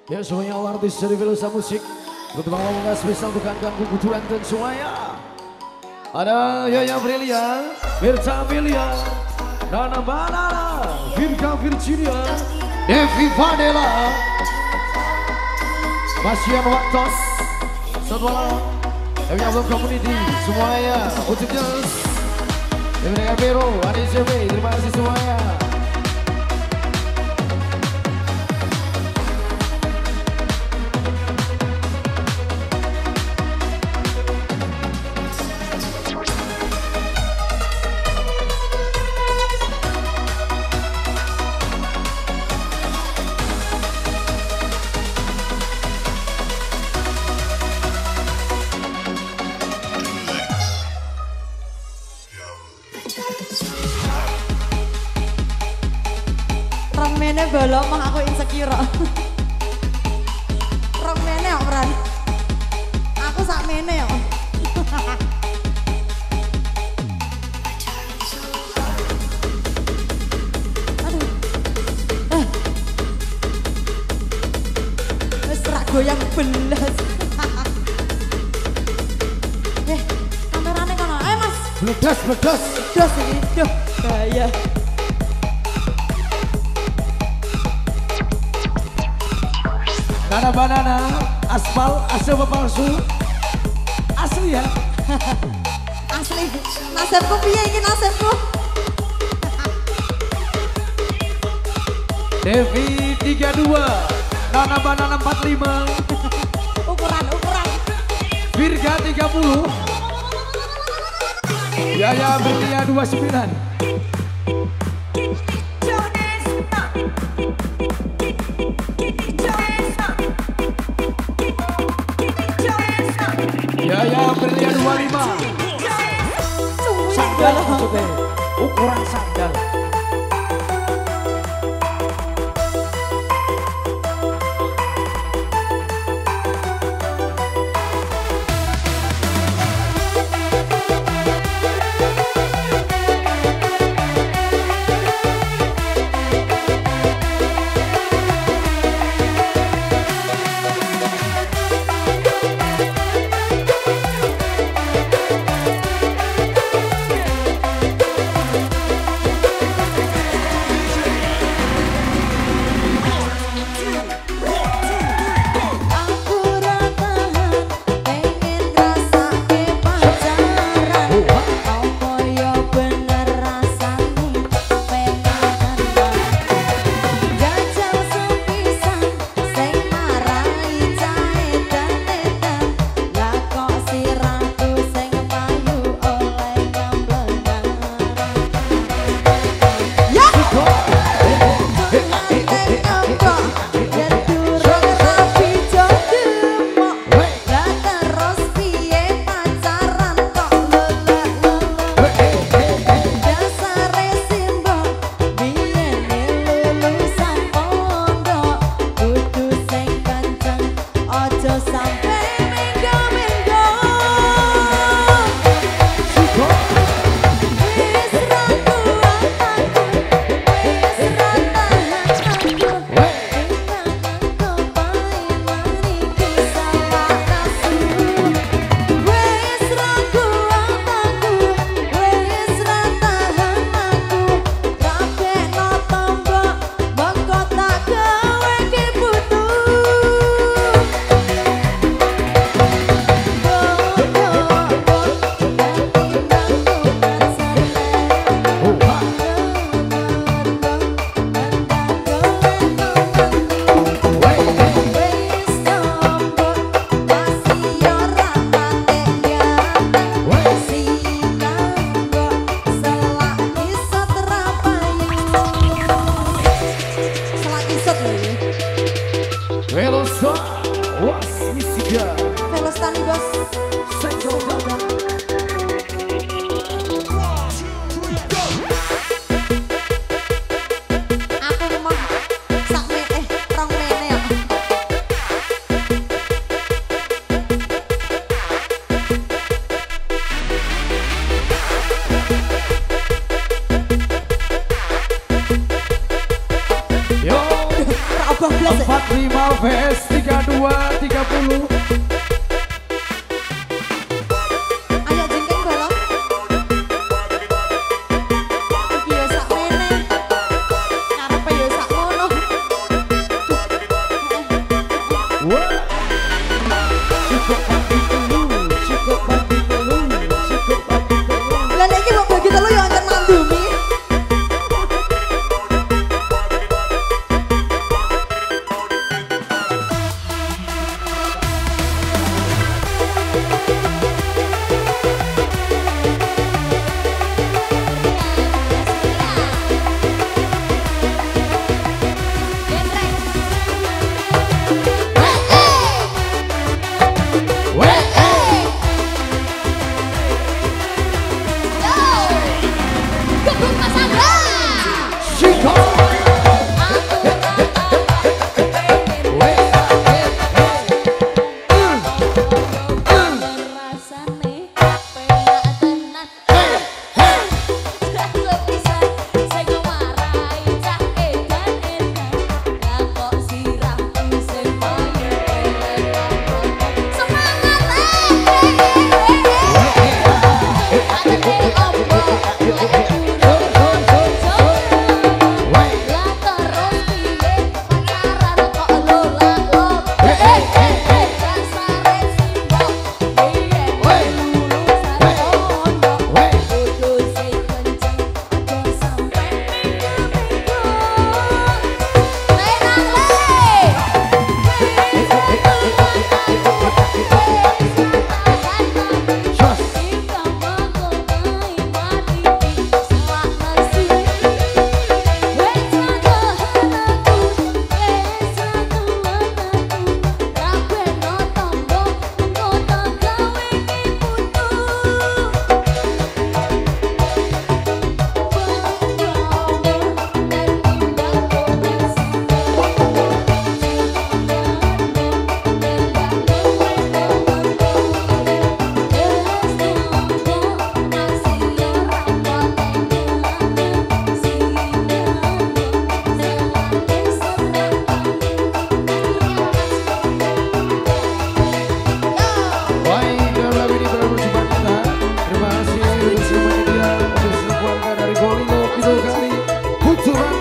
Ya semuanya artis dari Velosa Musik. Untuk bangga spesial untuk kawan-kawan kebutuhan dan semuanya. Ada Yaya Brilian, Mirta Amelia, Nana Banana, Virka Virginia, Devi Vanilla, Masian Waktos, Selamat Ewi Abang Community, semuanya untuk Jos, Ewi Bero, ADCB, terima kasih semuanya. Rongmene bolong mah aku insecure. Rongmene kok Pran. Aku sak mene kok. Aduh. Wis rak goyang belas. Kamerane kono. Ayo Mas. Bledas, bledas. Dos iki. Duh, bahaya. Nana Banana, aspal, asal palsu, asli ya? Asli, nasibku piye iki nasibku? Devi 32, Nana Banana 45, Ukuran. Virga 30, Yaya Bertia 29. Yaya Berlia 25. Sandal maksudnya, ukuran sandal. Alves 3230. Ayo jengking balong. Iki ya sak mene. Ngarepe ya sak ngono. Wah. Cukup pagi telu, cukup pagi telu, cukup pagi telu. Lah nek iki mbok bagi telu ya ancen mandumi. Terima kasih bersama dia untuk keluarga dari Golino Kidul Kali Pucuran